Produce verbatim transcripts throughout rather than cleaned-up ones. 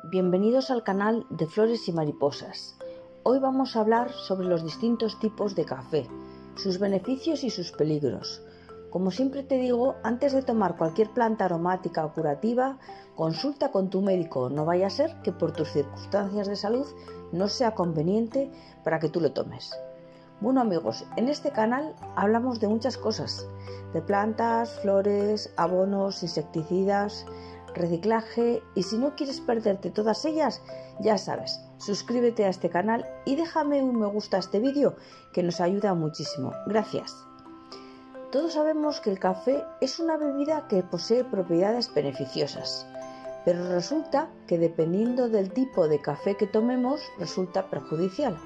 bienvenidos al canal de Flores y Mariposas. Hoy vamos a hablar sobre los distintos tipos de café, sus beneficios y sus peligros. Como siempre te digo, antes de tomar cualquier planta aromática o curativa, consulta con tu médico, no vaya a ser que por tus circunstancias de salud no sea conveniente para que tú lo tomes. Bueno amigos, en este canal hablamos de muchas cosas, de plantas, flores, abonos, insecticidas, reciclaje, y si no quieres perderte todas ellas, ya sabes, suscríbete a este canal y déjame un me gusta a este vídeo que nos ayuda muchísimo. Gracias. Todos sabemos que el café es una bebida que posee propiedades beneficiosas, pero resulta que dependiendo del tipo de café que tomemos, resulta perjudicial.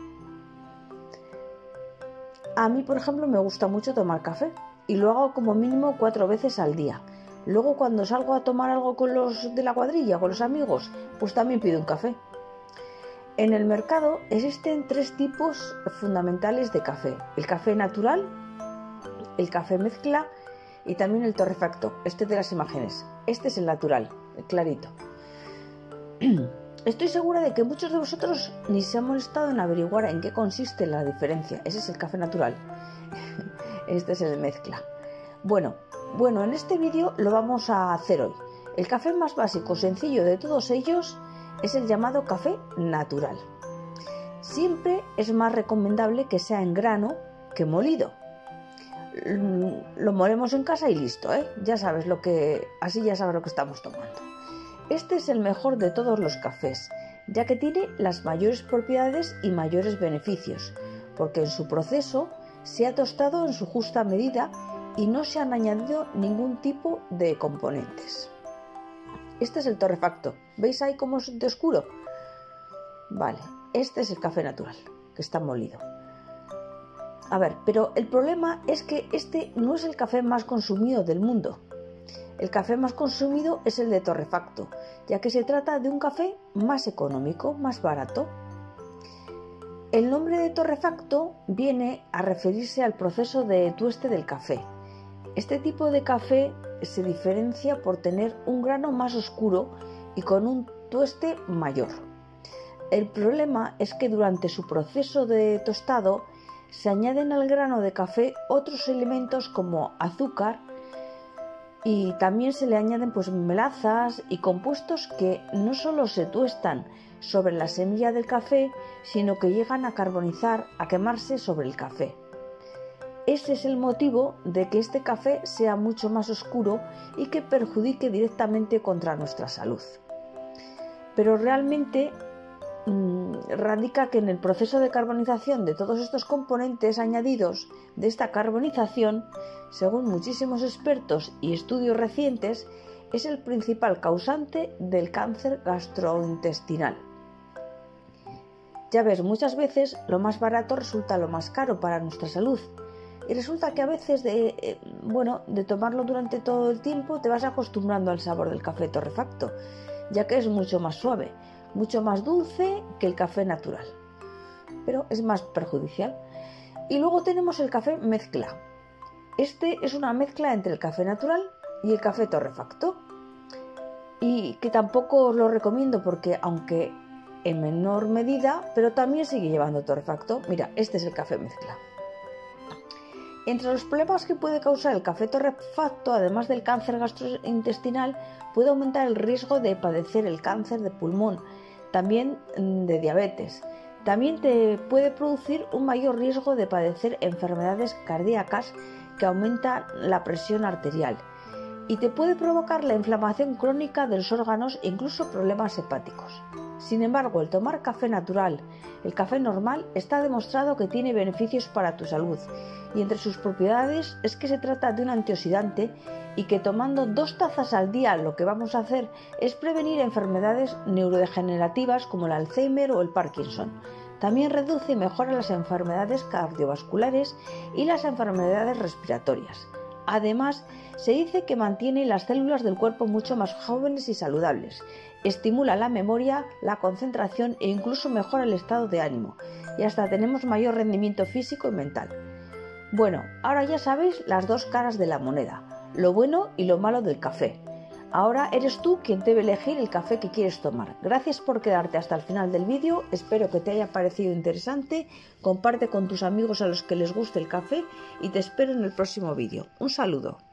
A mí, por ejemplo, me gusta mucho tomar café y lo hago como mínimo cuatro veces al día. Luego, cuando salgo a tomar algo con los de la cuadrilla, con los amigos, pues también pido un café. En el mercado existen tres tipos fundamentales de café: el café natural, el café mezcla y también el torrefacto, este de las imágenes. Este es el natural, el clarito. Estoy segura de que muchos de vosotros ni se han molestado en averiguar en qué consiste la diferencia. Ese es el café natural. Este es el mezcla. Bueno, bueno, en este vídeo lo vamos a hacer hoy. El café más básico, sencillo de todos ellos, es el llamado café natural. Siempre es más recomendable que sea en grano que molido. Lo molemos en casa y listo, ¿eh? Ya sabes lo que, así ya sabes lo que estamos tomando. Este es el mejor de todos los cafés, ya que tiene las mayores propiedades y mayores beneficios, porque en su proceso se ha tostado en su justa medida y no se han añadido ningún tipo de componentes. Este es el torrefacto. ¿Veis ahí cómo es de oscuro? Vale, este es el café natural, que está molido. A ver, pero el problema es que este no es el café más consumido del mundo. El café más consumido es el de torrefacto, ya que se trata de un café más económico, más barato. El nombre de torrefacto viene a referirse al proceso de tueste del café. Este tipo de café se diferencia por tener un grano más oscuro y con un tueste mayor. El problema es que durante su proceso de tostado se añaden al grano de café otros elementos como azúcar, y también se le añaden pues melazas y compuestos que no solo se tuestan sobre la semilla del café, sino que llegan a carbonizar, a quemarse sobre el café. Ese es el motivo de que este café sea mucho más oscuro y que perjudique directamente contra nuestra salud. Pero realmente mmm, radica que en el proceso de carbonización de todos estos componentes añadidos de esta carbonización, según muchísimos expertos y estudios recientes, es el principal causante del cáncer gastrointestinal. Ya ves, muchas veces lo más barato resulta lo más caro para nuestra salud. Y resulta que a veces de, eh, bueno, de tomarlo durante todo el tiempo te vas acostumbrando al sabor del café torrefacto, ya que es mucho más suave, mucho más dulce que el café natural, pero es más perjudicial. Y luego tenemos el café mezcla. Este es una mezcla entre el café natural y el café torrefacto, y que tampoco os lo recomiendo porque, aunque en menor medida, pero también sigue llevando torrefacto. Mira, este es el café mezcla. Entre los problemas que puede causar el café torrefacto, además del cáncer gastrointestinal, puede aumentar el riesgo de padecer el cáncer de pulmón, también de diabetes. También te puede producir un mayor riesgo de padecer enfermedades cardíacas, que aumentan la presión arterial, y te puede provocar la inflamación crónica de los órganos e incluso problemas hepáticos. Sin embargo, el tomar café natural, el café normal, está demostrado que tiene beneficios para tu salud, y entre sus propiedades es que se trata de un antioxidante y que tomando dos tazas al día lo que vamos a hacer es prevenir enfermedades neurodegenerativas como el Alzheimer o el Parkinson. También reduce y mejora las enfermedades cardiovasculares y las enfermedades respiratorias. Además, se dice que mantiene las células del cuerpo mucho más jóvenes y saludables, estimula la memoria, la concentración e incluso mejora el estado de ánimo, y hasta tenemos mayor rendimiento físico y mental. Bueno, ahora ya sabéis las dos caras de la moneda, lo bueno y lo malo del café. Ahora eres tú quien debe elegir el café que quieres tomar. Gracias por quedarte hasta el final del vídeo, espero que te haya parecido interesante, comparte con tus amigos a los que les guste el café y te espero en el próximo vídeo. Un saludo.